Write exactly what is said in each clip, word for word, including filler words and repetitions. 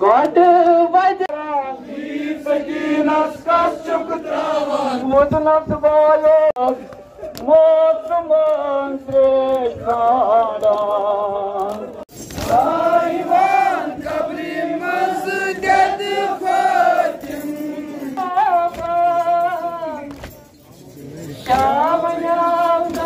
What वजनीस कशुक मुदनस वालो मोत मंत्रे खाड़ा साहिवान कब्री मस्जिद फातिम शाम यामना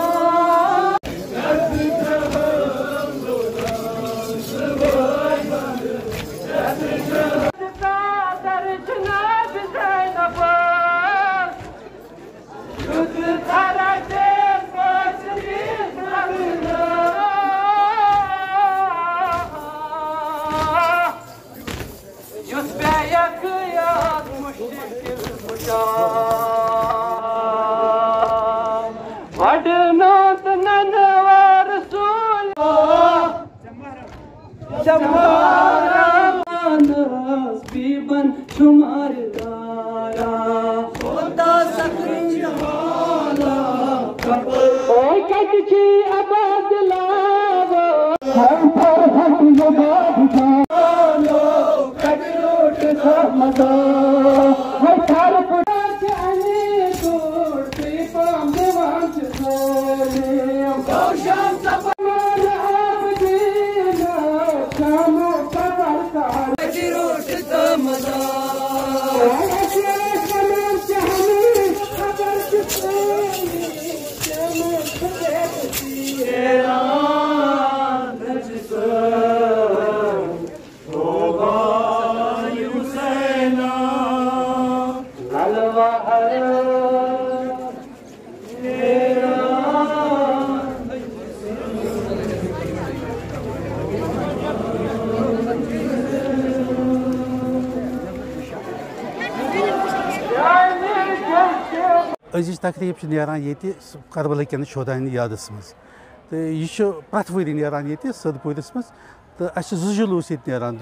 अजिज तकरीब नीरान करबला कन शोदान यादस मज तो यह प्रत वरी नीरान ये सदपुरस मज तो अस जुलूस ये नीरान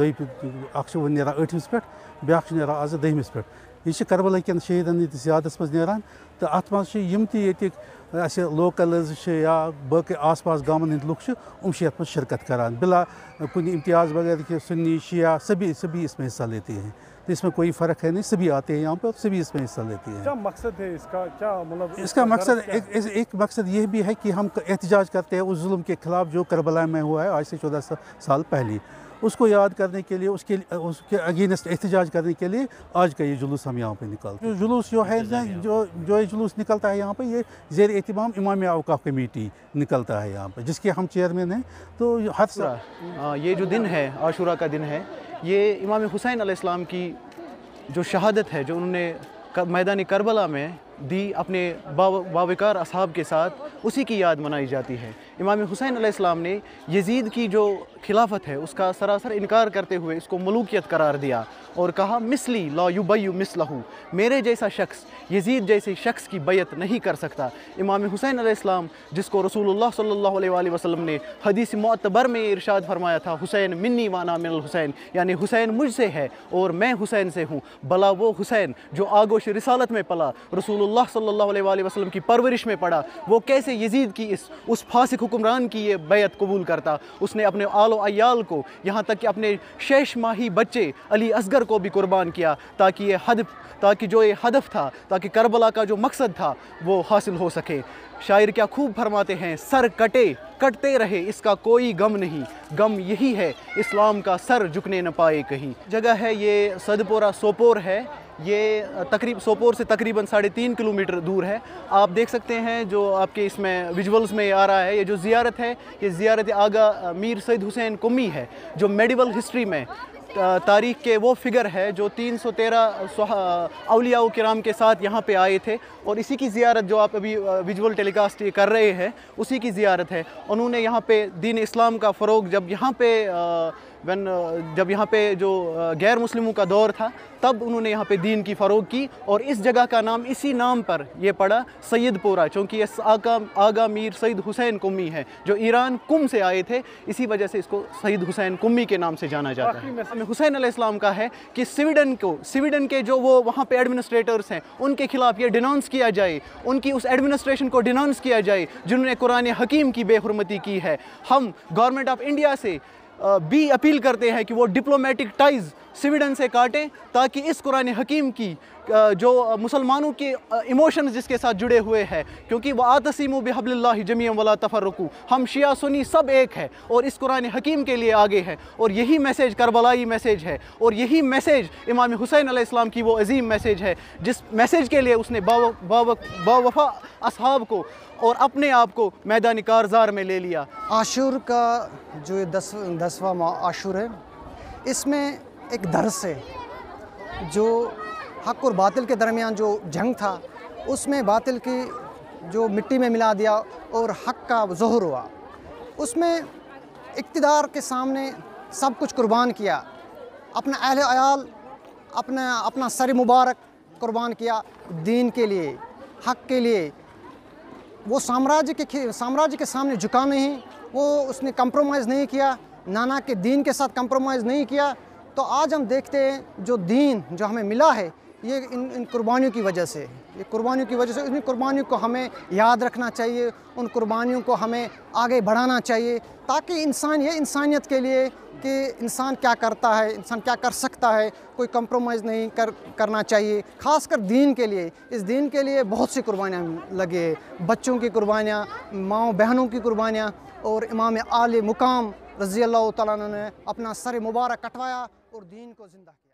वन नीरान अठमस पे ब्या नीरान आज दहमिस पे यह करबला कन शहीदन यादस मज नीरान तो अत मम तस लोकल्स या बाकी आस पास गाँवन हंद लुक उम ये शिरकत करान बिला कुछ इम्तियाज़ वगैरह कि सुन्नी शिया सभी सभी इसमें हिस्सा लेते हैं। तो इसमें कोई फ़र्क है नहीं, सभी आते हैं यहाँ पर, सभी इसमें हिस्सा लेते हैं। क्या मकसद है इसका, क्या मतलब इसका मकसद एक, एक, एक मकसद ये भी है कि हम एहतजाज करते हैं उस जुल्म के ख़िलाफ़ जो करबला में हुआ है आज से चौदह साल पहले, उसको याद करने के लिए, उसके उसके अगेंस्ट एहतजाज करने के लिए आज का ये जुलूस हम यहाँ पे निकालते हैं। जो जुलूस जो है जो जो ये जुलूस निकलता है यहाँ पे, ये ज़ेर एहतमाम इमाम औक़ाफ़ कमेटी निकलता है यहाँ पे, जिसके हम चेयरमैन हैं। तो हर साल ये जो दिन है आशूरा का दिन है, ये इमाम हुसैन अलैहिस्सलाम की जो शहादत है जो उन्होंने मैदान करबला में दी अपने बावकार असहाब के साथ, उसी की याद मनाई जाती है। इमाम हुसैन अलैहिस्सलाम ने यजीद की जो खिलाफत है उसका सरासर इनकार करते हुए इसको मलूकियत करार दिया और कहा मिसली ला युबय्यु मिसलहू, मेरे जैसा शख्स यजीद जैसे शख्स की बैत नहीं कर सकता। इमाम हुसैन अलैहिस्सलाम जिसको रसूलुल्लाह सल्लल्लाहु अलैहि वसल्लम ने हदीस मुअत्तबर में इरशाद फरमाया था, हुसैन मिन्नी वाना मिनल हुसैन, यानी हुसैन मुझसे है और मैं हुसैन से हूँ। भला वो हुसैन जो आगोश रिसालत में पला, रसूलुल्लाह सल्लल्लाहु अलैहि वसल्लम की परवरिश में पड़ा, वो कैसे यजीद की इस उस फासिक हुक्मरान की ये बैत कबूल करता। उसने अपने आलो अयाल को, यहाँ तक कि अपने शेष माही बच्चे अली असगर को भी कुर्बान किया ताकि ये हद ताकि जो ये हदफ था, ताकि करबला का जो मकसद था वो हासिल हो सके। शायर क्या खूब फरमाते हैं, सर कटे कटते रहे इसका कोई गम नहीं, गम यही है इस्लाम का सर झुकने न पाए कहीं। जगह है ये सदपोरा सोपोर है, ये तकरीब सोपोर से तकरीबन साढ़े तीन किलोमीटर दूर है। आप देख सकते हैं जो आपके इसमें विजुअल्स में आ रहा है, ये जो ज़ियारत है ये ज़ियारत आगा मीर सैयद हुसैन कुम्मी है, जो मेडिवल हिस्ट्री में तारीख़ के वो फिगर है जो तीन सौ तेरह औलिया किराम के साथ यहाँ पे आए थे, और इसी की ज़ियारत जो आप अभी विजुअल टेलीकास्ट कर रहे हैं उसी की ज़ियारत है। उन्होंने यहाँ पे दीन इस्लाम का फ़रोग़ जब यहाँ पे वन जब यहाँ पे जो गैर मुस्लिमों का दौर था तब उन्होंने यहाँ पे दीन की फ़रोग़ की, और इस जगह का नाम इसी नाम पर ये पड़ा सैयदपोरा, चूँकि ये आका आगा मीर सैयद हुसैन कुम्मी है जो ईरान कुम से आए थे, इसी वजह से इसको सैयद हुसैन कुम्मी के नाम से जाना जाता है। हुसैन अलैहिस्सलाम का है कि स्वीडन को स्वीडन के जो वो वहाँ पे एडमिनिस्ट्रेटर्स हैं उनके खिलाफ़ ये डिनाउंस किया जाए, उनकी उस एडमिनिस्ट्रेशन को डिनाउंस किया जाए जिन्होंने कुरान हकीम की बेहुरमती की है। हम गवर्नमेंट ऑफ इंडिया से भी अपील करते हैं कि वो डिप्लोमेटिक टाइज़ स्वीडन से काटें, ताकि इस कुरान हकीम की जो मुसलमानों के इमोशंस जिसके साथ जुड़े हुए हैं, क्योंकि वह आतसीमु बिहब्लिल्लाहि जमीअन वला तफर्रकू, हम शिया सुन्नी सब एक है और इस कुरान हकीम के लिए आगे है। और यही मैसेज करबलाई मैसेज है और यही मैसेज इमाम हुसैन अलैहिस्सलाम की वो अजीम मैसेज है, जिस मैसेज के लिए उसने बावफा असहाब को और अपने आप को मैदानी कारज़ार में ले लिया। आशूर का जो ये दस दसवां आशूर है, इसमें एक दर्स है जो हक़ और बातिल के दरमियान जो जंग था, उसमें बातिल की जो मिट्टी में मिला दिया और हक़ का ज़ोहर हुआ। उसमें इक़्तिदार के सामने सब कुछ कुर्बान किया, अपना अहले अयाल, अपना अपना सर मुबारक कुर्बान किया दीन के लिए, हक़ के लिए। वो साम्राज्य के साम्राज्य के सामने झुका नहीं, वो उसने कंप्रोमाइज़ नहीं किया, नाना के दीन के साथ कंप्रोमाइज़ नहीं किया। तो आज हम देखते हैं जो दीन जो हमें मिला है, ये इन इन कुर्बानियों की वजह से, ये कुर्बानियों की वजह से, इन कुर्बानियों को हमें याद रखना चाहिए, उन कुर्बानियों को हमें आगे बढ़ाना चाहिए, ताकि इंसान ये इंसानियत के लिए कि इंसान क्या करता है, इंसान क्या कर सकता है, कोई कंप्रोमाइज़ नहीं कर करना चाहिए, ख़ासकर दीन के लिए। इस दीन के लिए बहुत सी कुर्बानियाँ लगे, बच्चों की कुर्बानियाँ, माँओं बहनों की कुर्बानियाँ, और इमाम आले मुकाम रज़ी अल्लाह तआला अन्हु ने अपना सर मुबारक कटवाया और दीन को ज़िंदा किया।